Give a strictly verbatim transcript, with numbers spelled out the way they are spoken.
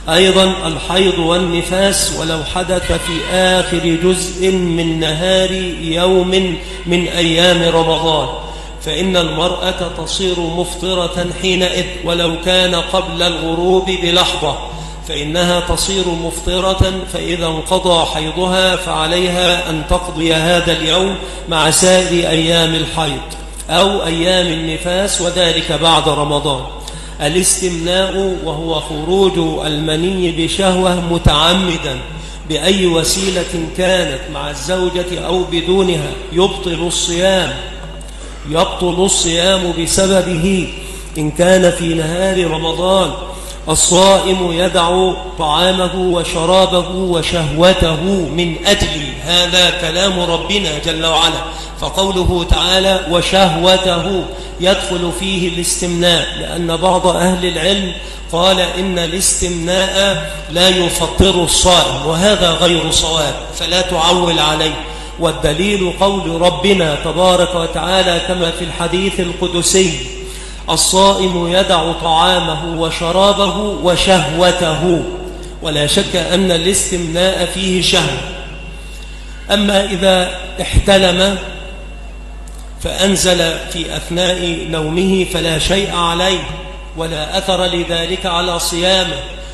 أيضا الحيض والنفاس ولو حدث في آخر جزء من نهار يوم من أيام رمضان فإن المرأة تصير مفطرة حينئذ ولو كان قبل الغروب بلحظة، فإنها تصير مفطرة، فإذا انقضى حيضها فعليها أن تقضي هذا اليوم مع سائر أيام الحيض أو أيام النفاس، وذلك بعد رمضان. الاستمناء وهو خروج المني بشهوة متعمدا بأي وسيلة كانت مع الزوجة أو بدونها يبطل الصيام يبطل الصيام بسببه إن كان في نهار رمضان. الصائم يدع طعامه وشرابه وشهوته من أجل هذا كلام ربنا جل وعلا، فقوله تعالى وشهوته يدخل فيه الاستمناء، لأن بعض أهل العلم قال إن الاستمناء لا يفطر الصائم، وهذا غير صواب فلا تعول عليه. والدليل قول ربنا تبارك وتعالى كما في الحديث القدسي الصائم يدع طعامه وشرابه وشهوته، ولا شك أن الاستمناء فيه شهوة. أما إذا احتلم فأنزل في أثناء نومه فلا شيء عليه ولا أثر لذلك على صيامه،